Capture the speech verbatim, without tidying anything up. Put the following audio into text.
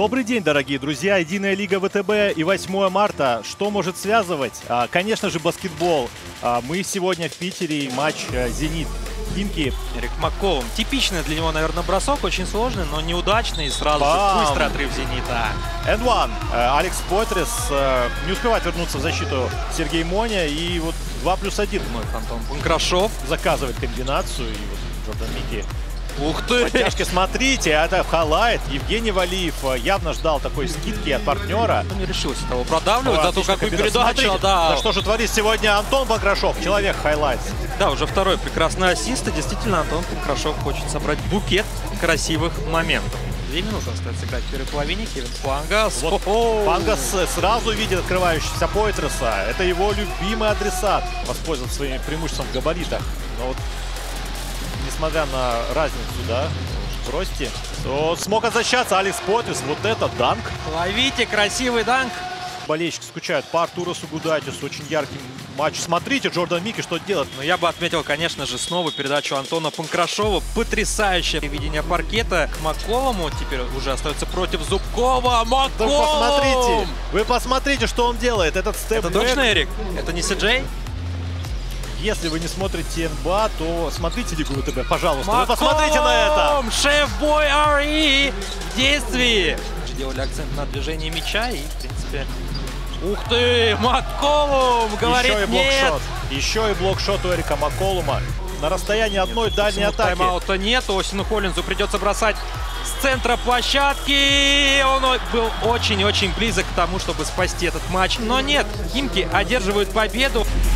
Добрый день, дорогие друзья. Единая лига ВТБ и восьмое марта. Что может связывать? А, конечно же, баскетбол. А, мы сегодня в Питере. Матч а, «Зенит». Химки. Эрик Макколум. Типичный для него, наверное, бросок. Очень сложный, но неудачный. Сразу Бам! же быстрый отрыв «Зенита». энд один. Алекс Поитрес не успевает вернуться в защиту Сергей Моня. И вот два плюс один. Мой Антон Панкрашов Заказывает комбинацию. И вот Джордан Мики. Ух ты! Подтяжки, смотрите, это Халайт. Евгений Валиев явно ждал такой скидки от партнера. Он не решился того продавливать, О, зато какую передачу. Смотрите, да. да что же творит сегодня Антон Панкрашов, человек хайлайт. Да, уже второй прекрасный ассист. И действительно, Антон Панкрашов хочет собрать букет красивых моментов. Две минуты остается играть в первой половине. Кевин Флангас. Вот Флангас сразу видит открывающегося Поитреса. Это его любимый адресат. Воспользоваться своими преимуществом в габаритах. Но вот, несмотря на разницу, да, в росте, то смог отзащищаться Алекс Поитрес. Вот это данк. Ловите, красивый данк. Болельщики скучают по Артуру Сугудайтису. Очень яркий матч. Смотрите, Джордан Мики что делает. Но я бы отметил, конечно же, снова передачу Антона Панкрашова. Потрясающее видение паркета к Макколуму. Теперь уже остается против Зубкова. Макколум! Вы посмотрите, вы посмотрите, что он делает. Этот степ. Это точно Эрик? Это не Си-Джей? Если вы не смотрите эн бэ а, то смотрите Лигу ВТБ, пожалуйста. Макколум! Вы посмотрите на это. Шеф-бой ар и в действии. Делали акцент на движении мяча и, в принципе... Ух ты! Макколум! Говорит Еще и нет! блокшот. Еще и блокшот у Эрика Макколума. На расстоянии одной нет, дальней атаки. Тайм-аута нет. Остину Холлинзу придется бросать с центра площадки. Он был очень-очень близок к тому, чтобы спасти этот матч. Но нет, Химки одерживают победу.